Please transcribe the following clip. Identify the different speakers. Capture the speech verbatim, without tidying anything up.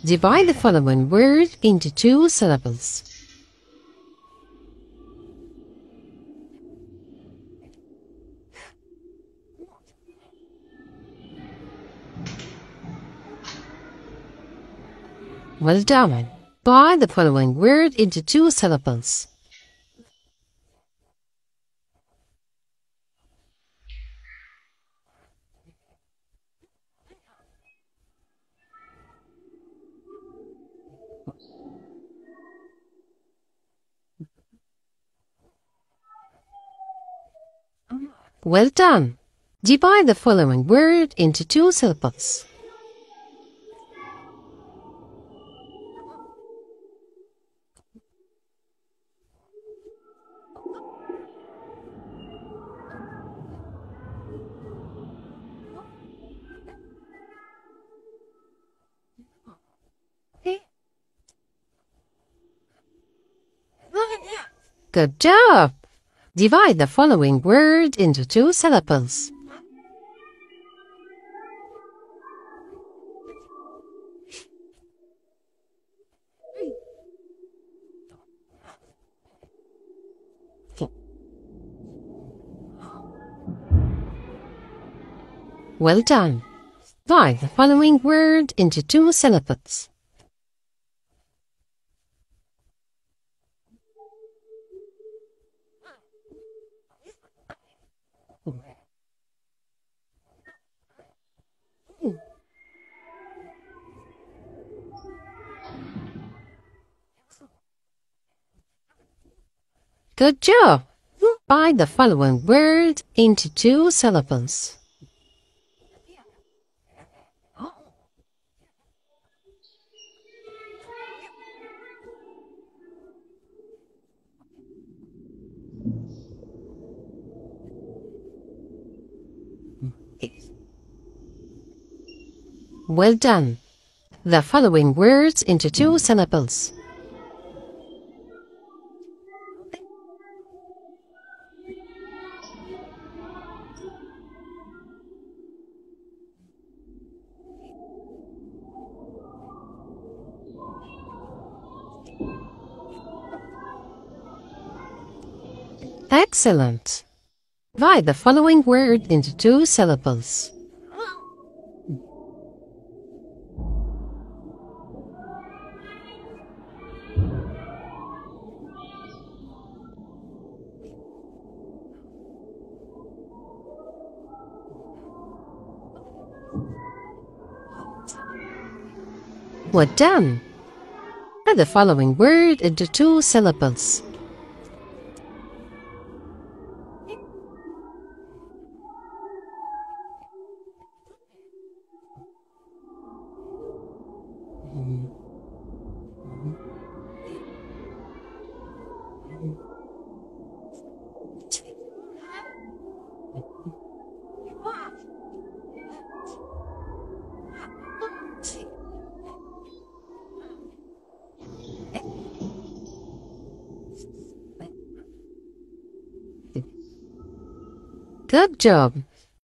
Speaker 1: Divide the following word into two syllables. Well done. Divide the following word into two syllables. Well done. Divide the following word into two syllables. Good job. Divide the following word into two syllables. Well done. Divide the following word into two syllables. Good job. Divide the following word into two syllables. Well done. The following words into two syllables. Excellent. Divide the following word into two syllables. Well done. Add the following word into two syllables. Good job.